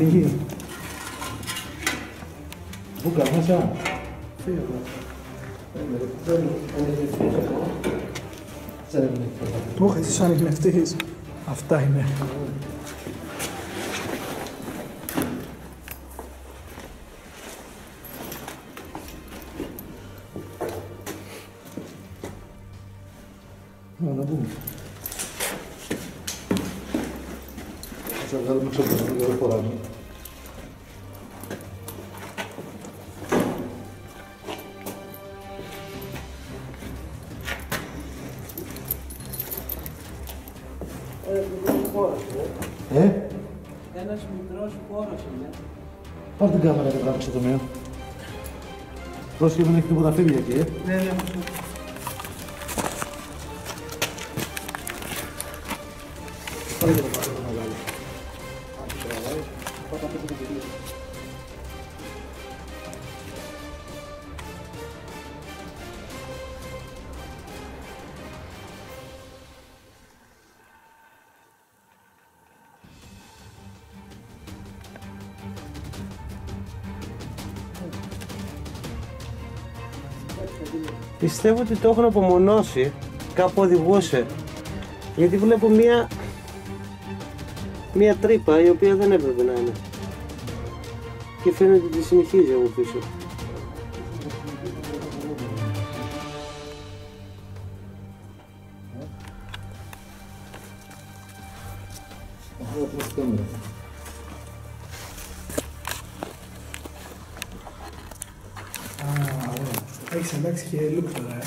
εκεί. Μπούκα μέσα. Φύγε εδώ. Όχι, εσύ σαν ανιχνευτής. Αυτά είναι. Να πούμε. Θα βγάλουμε ξεπρασμό για φορά μου. Ένας μικρός χώρος είναι. Πάρ' την κάμερα και τράβηξε το μείο. Πρόσεχε, δεν έχει τίποτα φίδια εκεί, Ναι. Πάρε και το πάτο το μεγάλο. Αν το τραβάει, πάτα πίσω το κυρίω. Πιστεύω ότι το έχουν απομονώσει, κάπου οδηγούσε. Γιατί βλέπω μία τρύπα η οποία δεν έπρεπε να είναι. Και φαίνεται ότι συνεχίζει από πίσω. Έχεις εντάξει και look τώρα,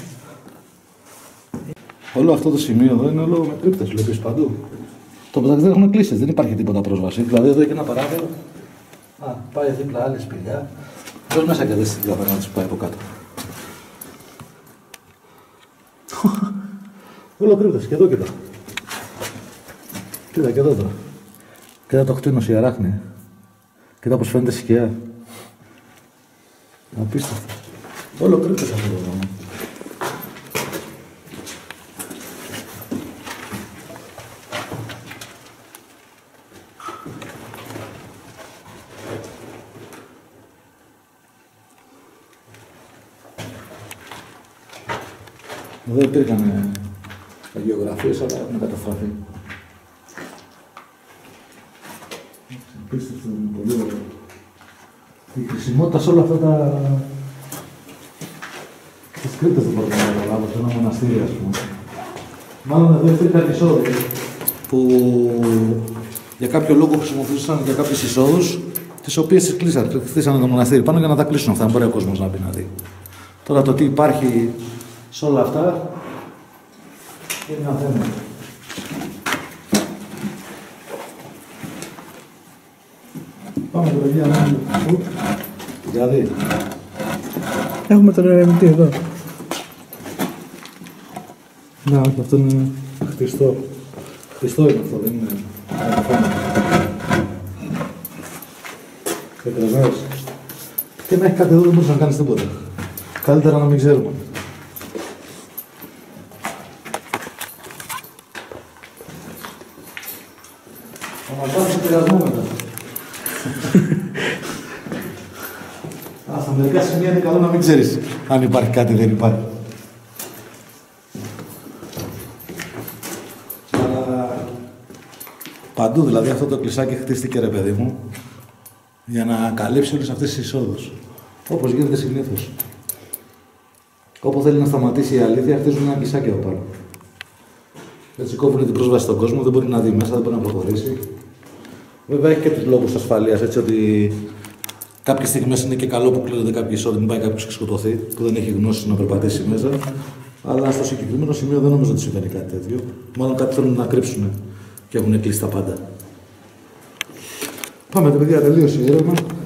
Όλο αυτό το σημείο εδώ είναι όλο με τρύπτες, βλέπεις παντού. Το μεταξύ δεν έχουν κλείσεις, δεν υπάρχει τίποτα πρόσβαση. Δηλαδή εδώ έχει ένα παράθυρο. Πάει δίπλα άλλη σπηλιά. Δώσ' μέσα και δες την κάμερα να πάει από κάτω. Όλο κρύπτες και εδώ κοίτα. Κοίτα και εδώ τώρα. Κοίτα το κτίνος η αράχνη. Κοίτα πως φαίνεται σκιά. Απίστευτο. Όλο κρύπτες αυτό το πράγμα. Εδώ υπήρχαν αγιογραφίες, αλλά έχουν καταστραφεί. Απίστευτο, πολύ ωραίο. Η χρησιμότητα σε όλα αυτά τις κρύπτες δεν μπορούμε να καταλάβω, σε ένα μοναστήρι, ας πούμε. Μάλλον εδώ υπήρχαν εισόδοι που για κάποιο λόγο χρησιμοποιούσαν για κάποιες εισόδους, τις οποίες τις κλείσαν, χτίσανε το μοναστήρι πάνω για να τα κλείσουν αυτά, δεν μπορεί ο κόσμος να μπει να δει. Τώρα το τι υπάρχει σε όλα αυτά είναι ένα θέμα. Πάμε τώρα για να δούμε. Δηλαδή. Έχουμε τον ερευνητή εδώ. Ναι, όχι, αυτό είναι χτιστό. Χτιστό είναι αυτό, δεν είναι ένα θέμα. Καταλαβαίνεις. Και να έχει κάτι εδώ δεν μπορείς να κάνεις τίποτα. Καλύτερα να μην ξέρουμε. Θα μας πάρει σε πειρασμό μετά. Στα μερικά σημεία είναι καλό να μην ξέρεις αν υπάρχει κάτι ή δεν υπάρχει. Αλλά παντού δηλαδή αυτό το κλεισάκι χτίστηκε ρε παιδί μου για να καλύψει όλες αυτές τις εισόδους. Όπως γίνεται συνήθως. Όπου θέλει να σταματήσει η αλήθεια, χτίζουν ένα κλεισάκι εδώ πάνω. Έτσι κόβουν την πρόσβαση στον κόσμο, δεν μπορεί να δει μέσα, δεν μπορεί να προχωρήσει. Βέβαια έχει και τους λόγους ασφαλείας, έτσι ότι κάποιες στιγμές είναι και καλό που κλείνονται κάποιοι εισόδοι, μην πάει κάποιος και σκοτωθεί, που δεν έχει γνώση να περπατήσει μέσα. Αλλά στο συγκεκριμένο σημείο δεν νομίζω ότι συμβαίνει κάτι τέτοιο. Μάλλον κάτι θέλουν να κρύψουν και έχουν κλείσει τα πάντα. Πάμε, παιδιά, τελείωσε η έρευνα.